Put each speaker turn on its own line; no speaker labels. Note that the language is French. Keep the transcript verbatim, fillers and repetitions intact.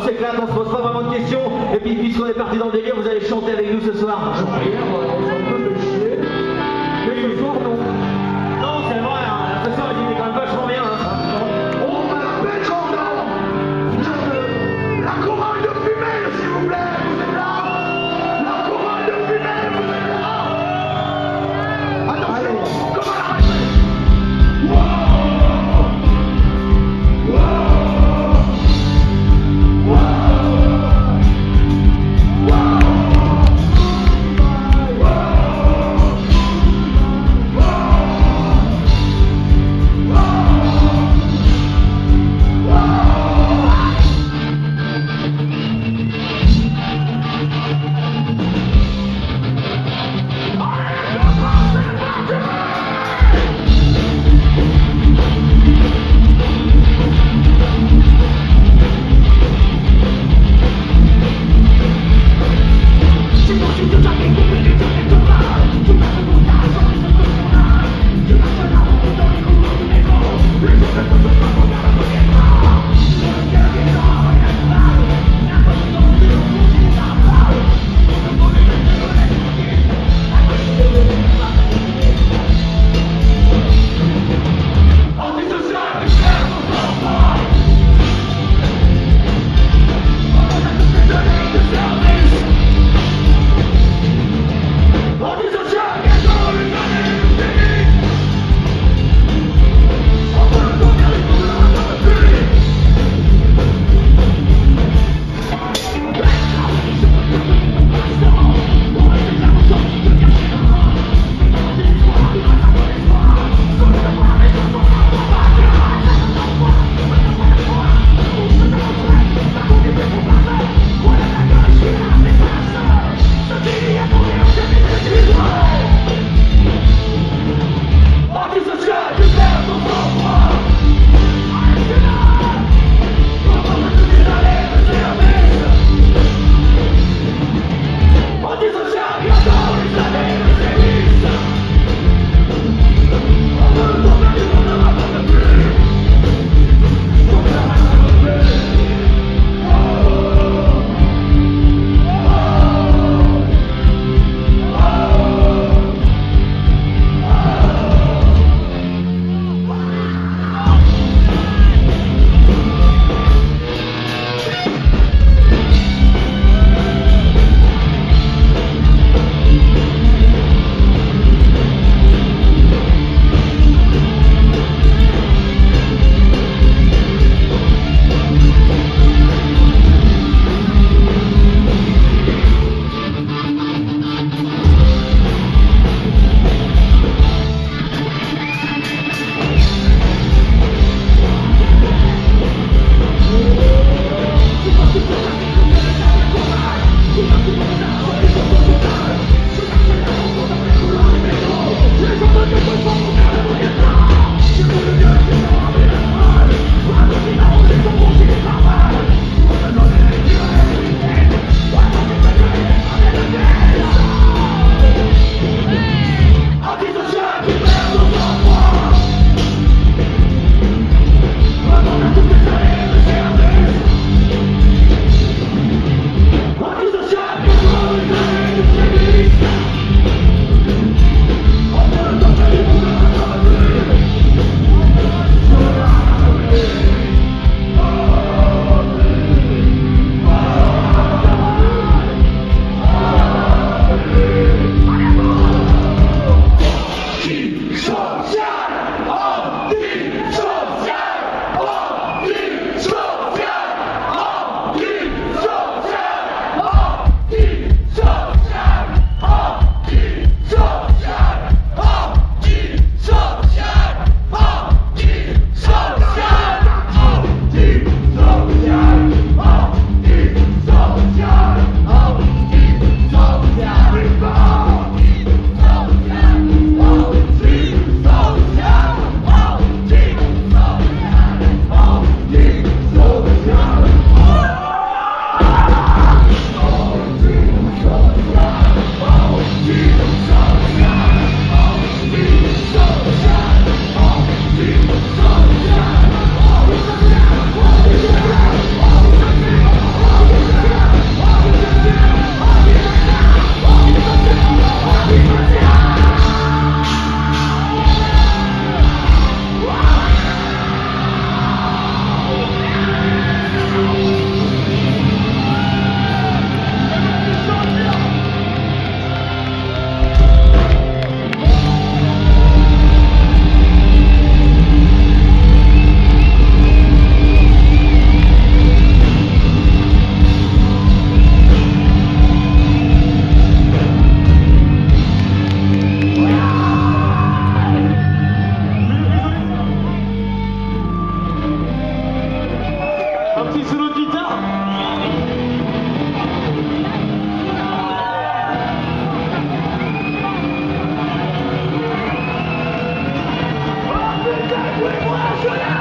s'éclate, on se pose pas vraiment de questions. Et puis puisqu'on est parti dans le délire, vous allez chanter avec nous ce soir.
Hier, on s'en peut de chier. Mais ce soir, non.
Non, c'est vrai, hein. Ce soir, il était quand même vachement bien. Hein.
On m'appelle Jordan. La chorale de fumée, s'il vous plaît, vous êtes là. La chorale de fumée, vous êtes là. Attention, comme à la radio. Wow. Wow. Wow. Wow. National